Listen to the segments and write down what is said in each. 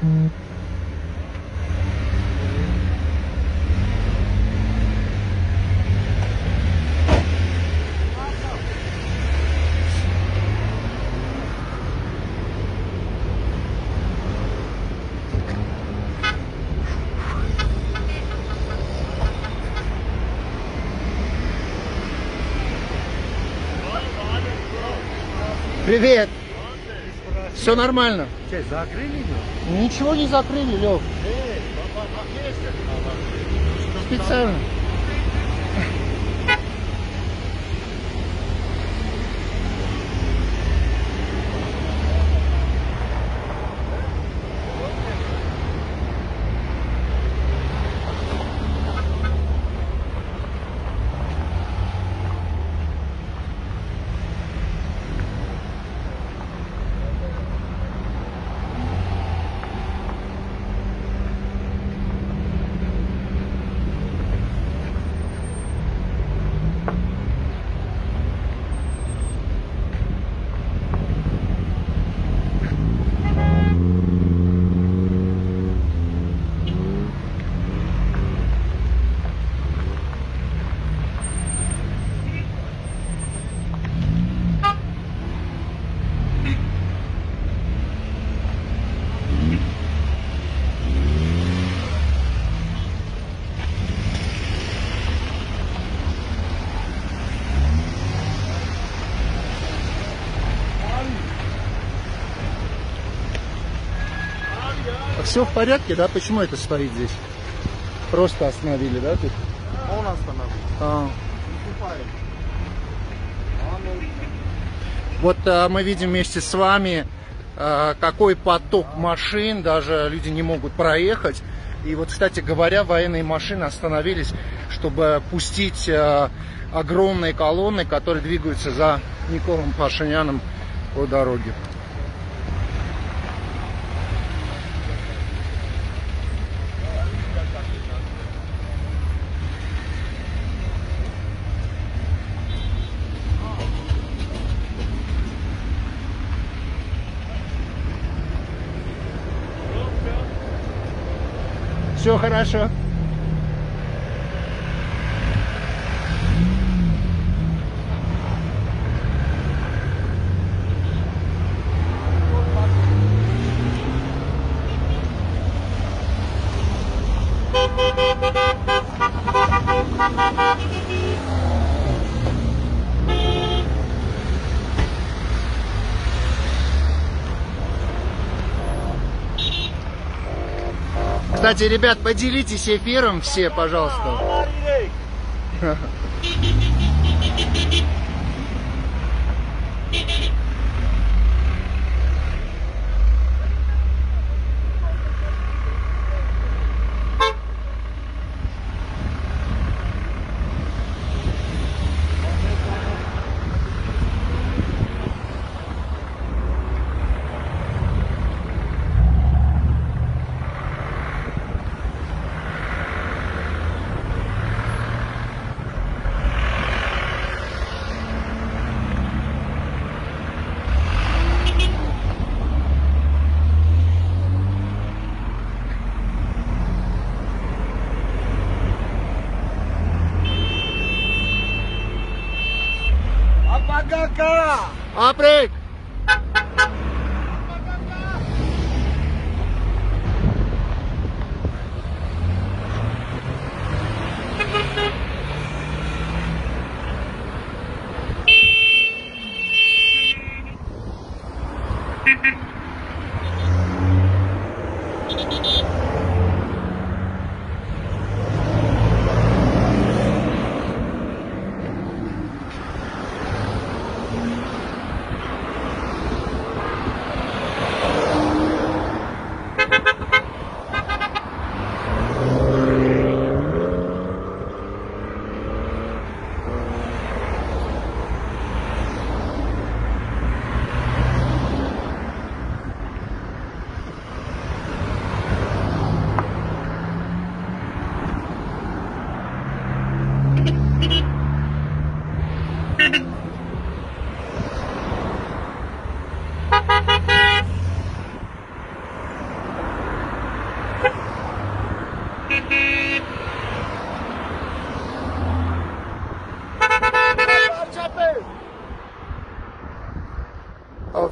Привет! Все нормально? Закрыли? Ничего не закрыли, Лёв. Специально. Все в порядке, да? Почему это стоит здесь? Просто остановили, да, тут? Он остановил. Вот мы видим вместе с вами, какой поток машин, даже люди не могут проехать. И вот, кстати говоря, военные машины остановились, чтобы пустить огромные колонны, которые двигаются за Николом Пашиняном по дороге. Все хорошо. Кстати, ребят, поделитесь эфиром все, пожалуйста. Апрек!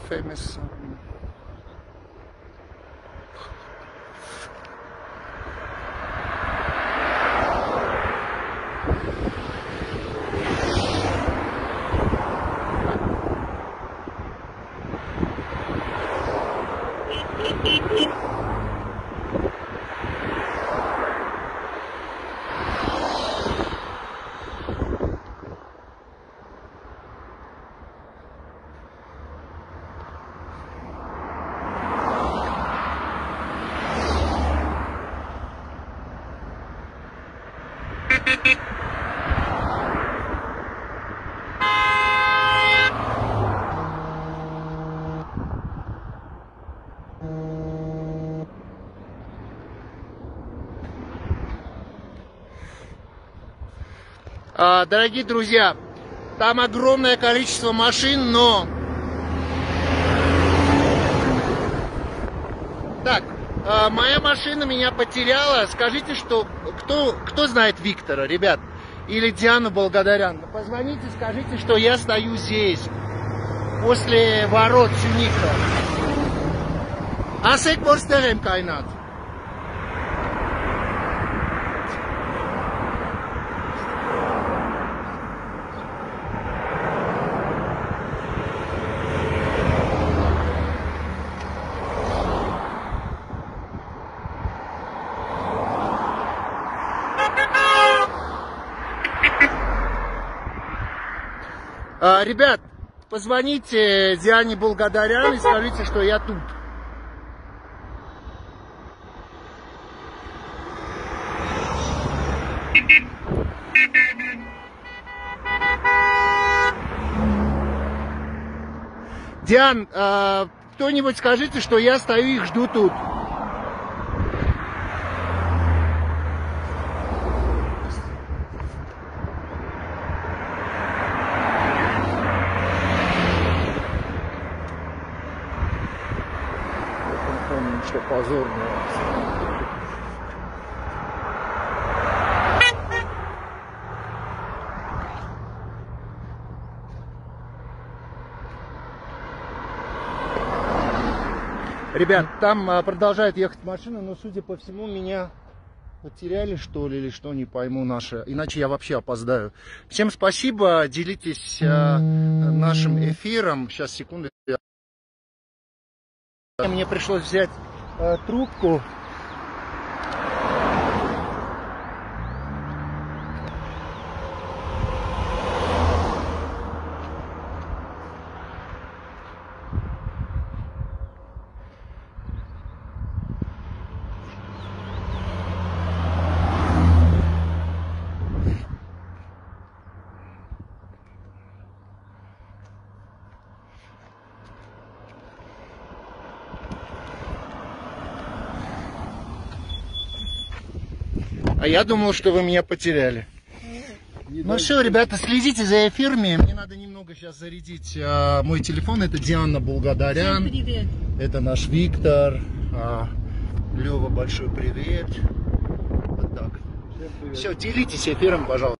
famous. Дорогие друзья, там огромное количество машин, но... Так, моя машина меня потеряла. Скажите, что кто знает Виктора, ребят? Или Диану Болгадарян? Позвоните, скажите, что я стою здесь, после ворот Сюника. Асек Борстерем Кайнат. Ребят, позвоните Диане Болгадарян и скажите, что я тут. Диан, кто-нибудь скажите, что я стою и их жду тут. Что позорно. Ребят, там продолжает ехать машина, но, судя по всему, меня потеряли, что ли, или что, не пойму наше. Иначе я вообще опоздаю. Всем спасибо, делитесь нашим эфиром. Сейчас, секунду. Мне пришлось взять трубку. А я думал, что вы меня потеряли. Ну все, ребята, следите за эфирами. Мне надо немного сейчас зарядить мой телефон. Это Диана Болгадарян. Всем привет. Это наш Виктор. Лёва, большой привет. Вот так. Все, делитесь эфиром, пожалуйста.